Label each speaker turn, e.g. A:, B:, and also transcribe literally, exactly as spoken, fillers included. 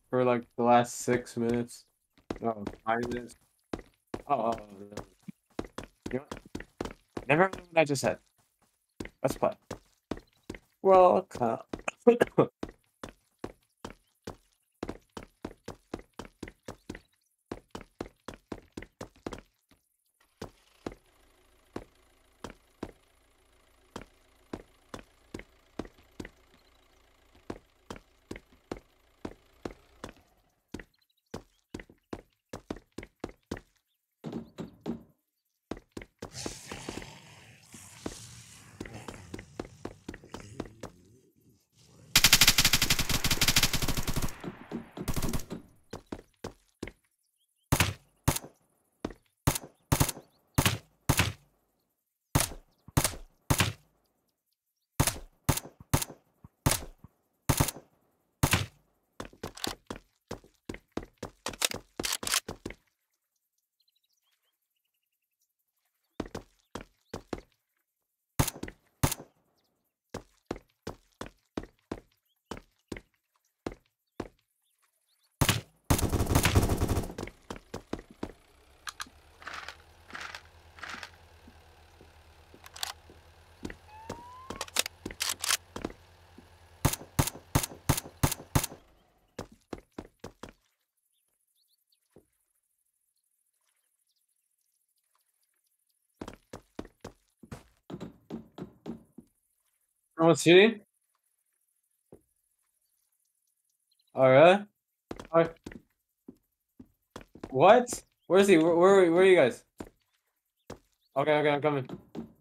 A: for like the last six minutes. No, five minutes. Oh, oh, oh, no. You know what? Never mind what I just said. Let's play. Welcome. Someone's shooting? Oh, really? Oh, what? Where is he? Where, where, where are you guys? Okay, okay, I'm coming.